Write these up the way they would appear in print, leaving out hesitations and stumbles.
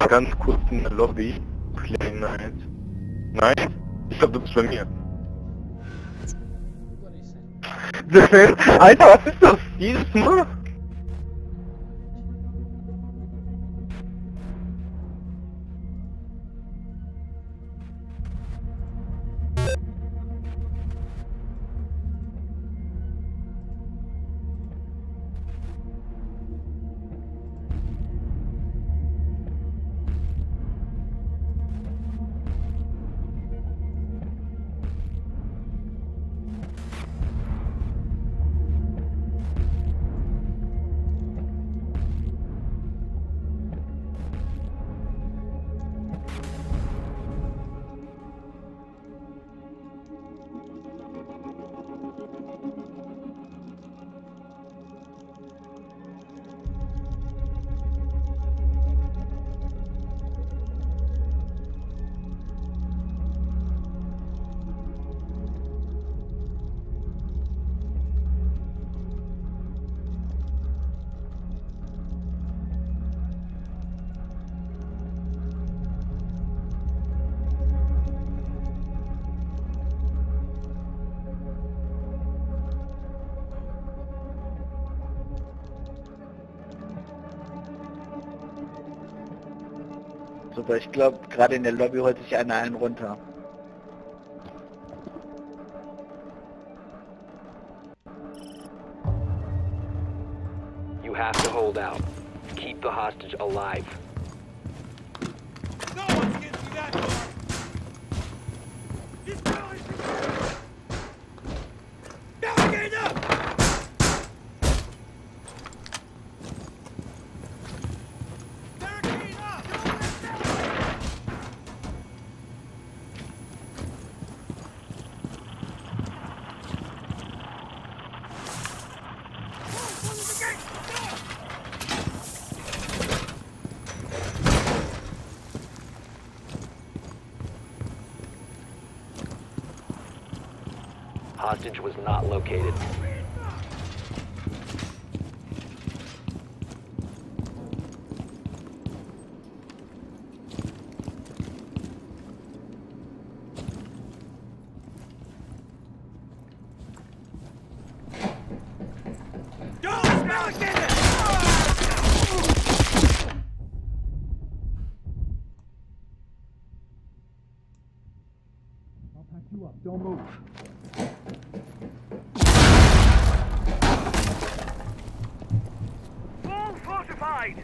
ganz kurz in der Lobby. Klein Night. Nein? Ich glaube, du bist bei mir. Alter, was ist das? Jedes Mal? Super, ich glaube, gerade in der Lobby holt sich einer einen runter. You have to hold out. Keep the hostage alive. No one's getting me that far. He's barely Barricade up! Barricade up! Hostage was not located. Go! Barricade it! I'll pack you up. Don't move. Wall fortified!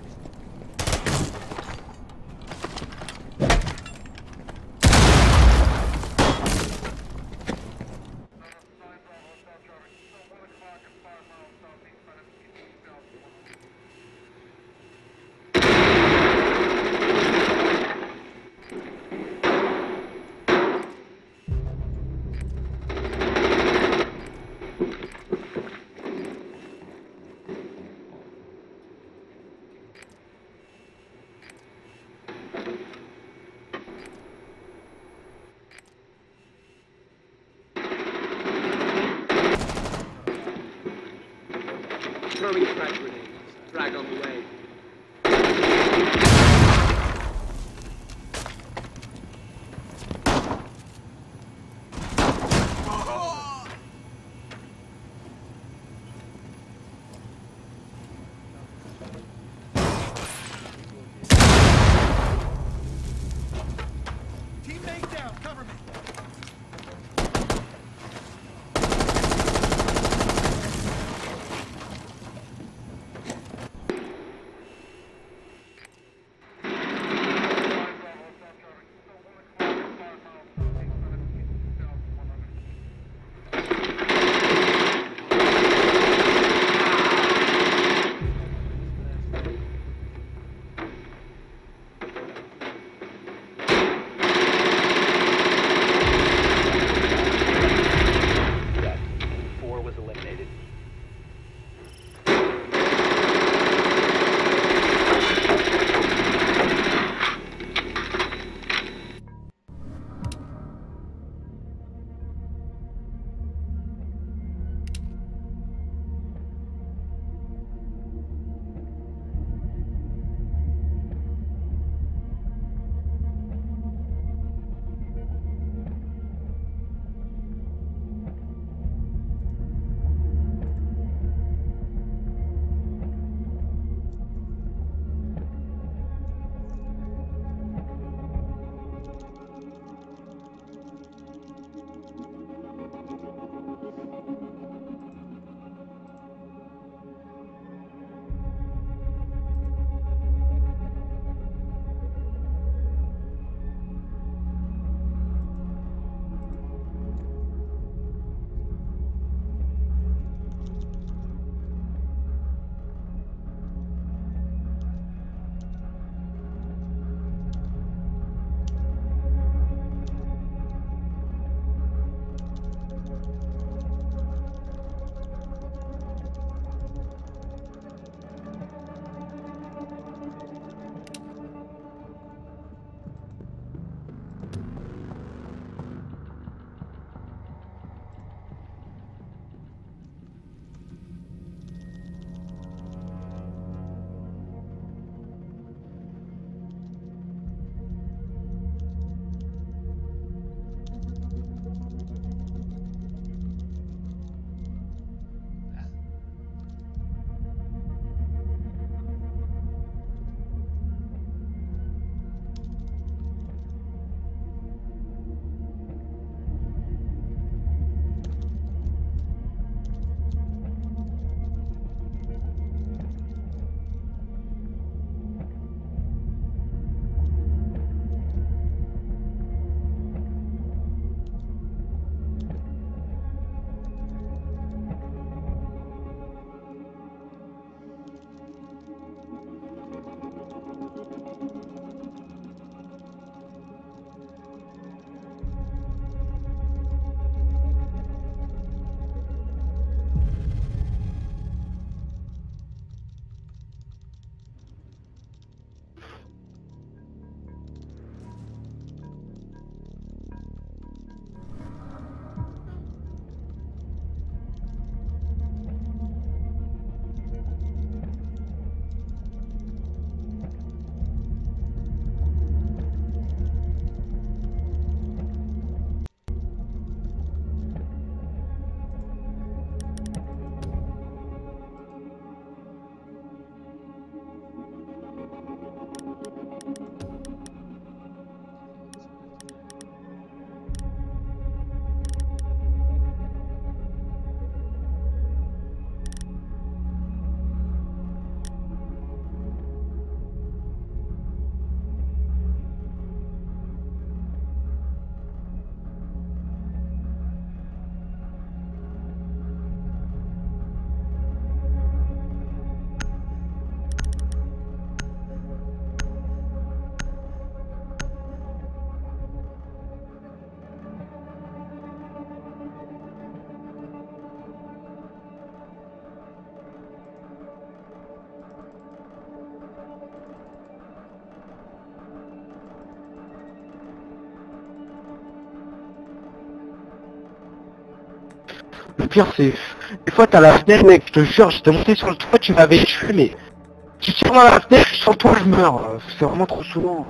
pire, c'est... Des fois, t'as la fenêtre, mec, je te jure, j'étais monté sur le toit, tu m'avais tué, mais... Tu tires dans la fenêtre, sans toi, je meurs. C'est vraiment trop souvent.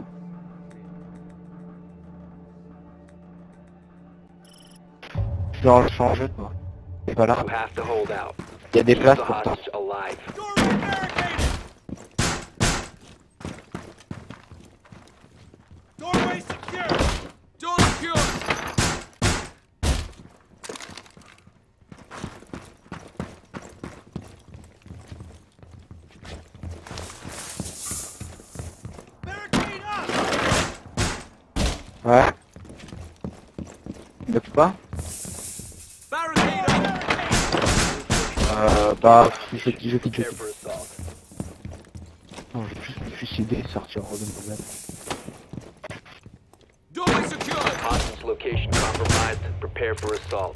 Genre, je suis en jeu, toi. Et voilà. You have to hold out. Il y a des Keep places the pour toi. hostage alive. Doorway barricaded! Doorway secure! Door secure! Barricade up! Ouais. Ne peux pas Barricade up! Bah, je quitte. Prepare for assault. Non, je vais juste me suicider et sortir hors de problème. Doorway secured! Hostage location compromised. Prepare for assault.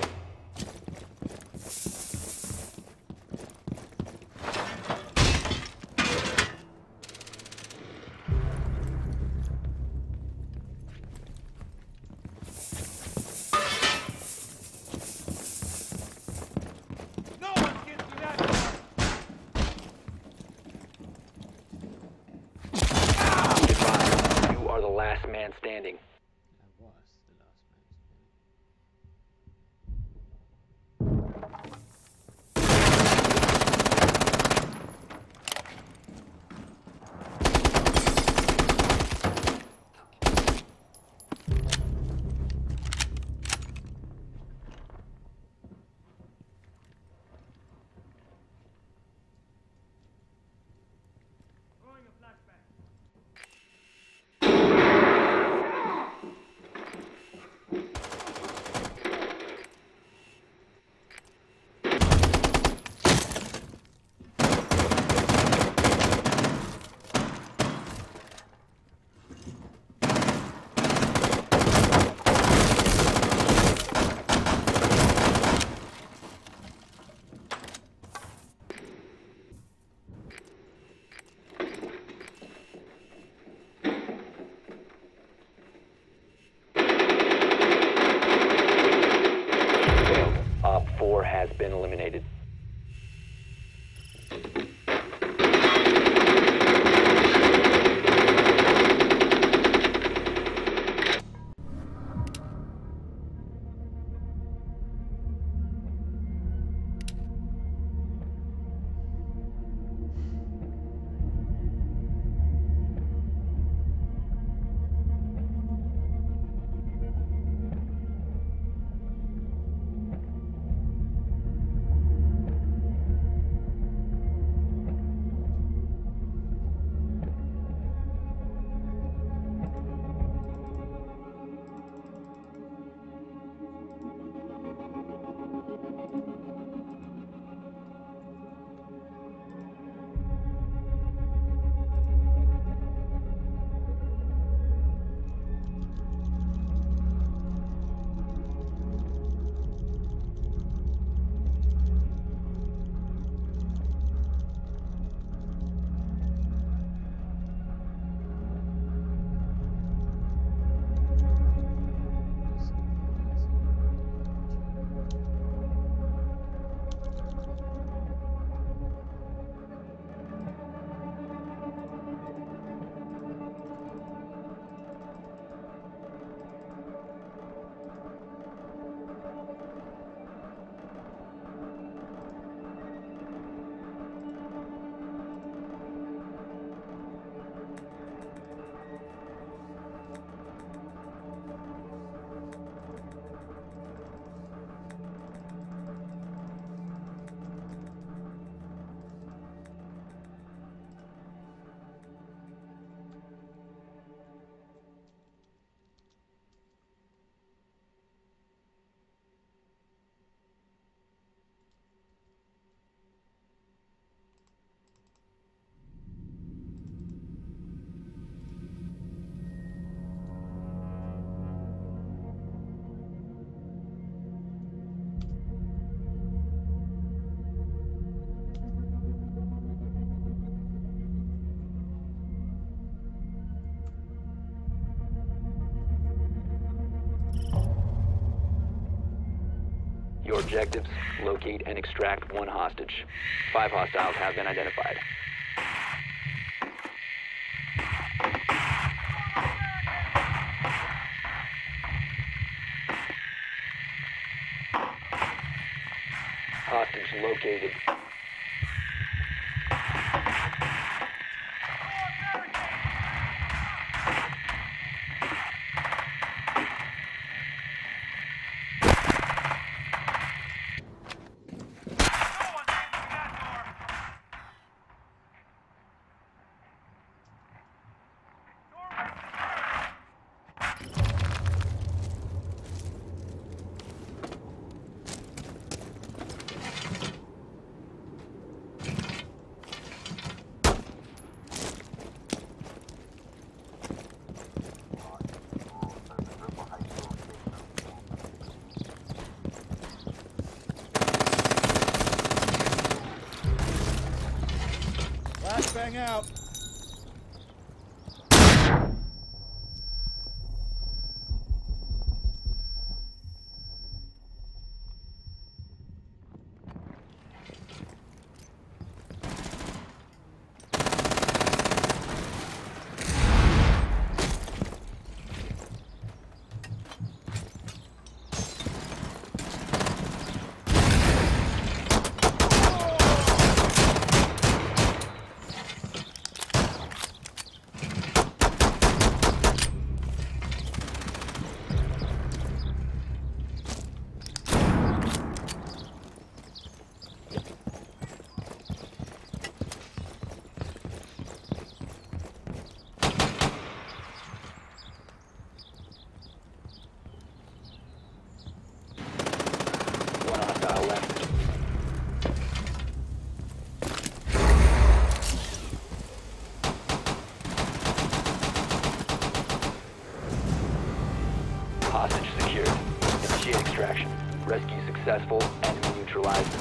No one gets through that door! Goodbye. You are the last man standing. Throwing a flashback. Failed. Op 4 has been eliminated. Your objectives, locate and extract one hostage. 5 hostiles have been identified. Hostage located. Flashbang out. One hostile left. Hostage secured. Initiate extraction. Rescue successful. Enemy neutralized.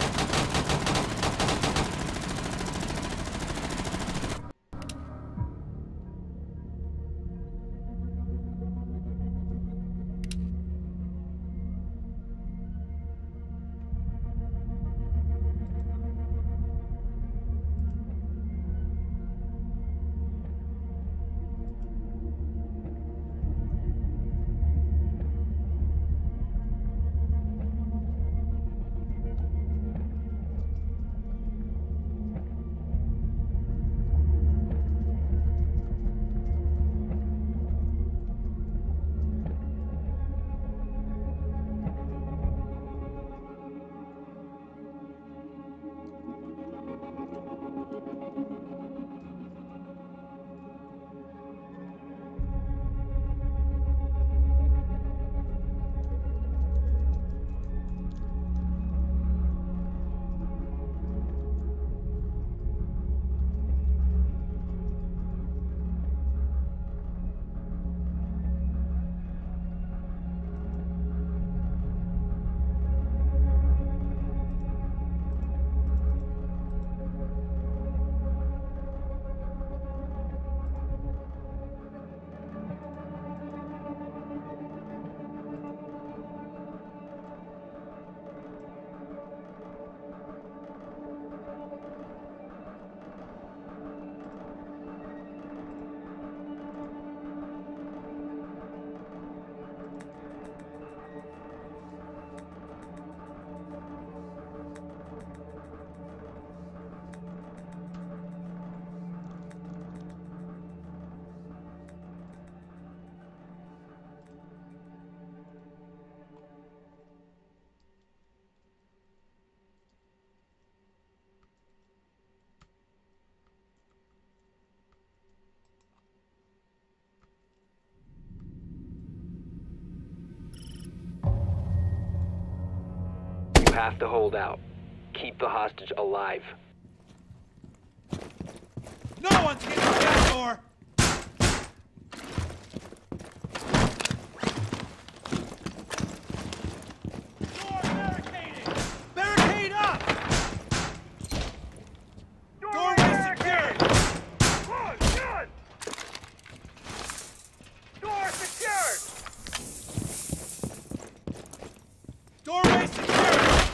You have to hold out. Keep the hostage alive. No one's getting through that door! Door barricaded! Barricade up! Doorway secured! Good! Door secured! Doorway secured!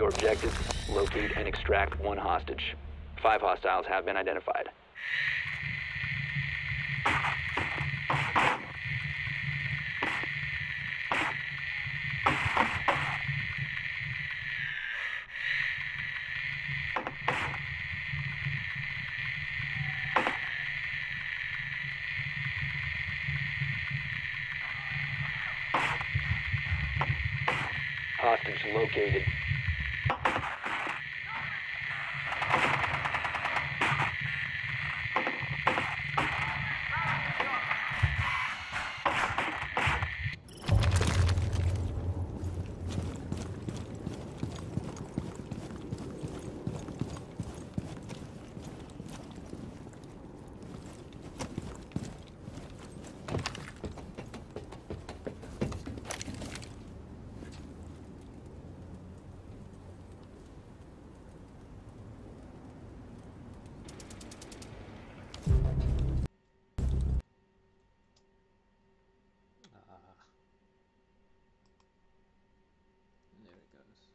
your objectives, locate and extract one hostage. 5 hostiles have been identified. Hostage located. There it goes.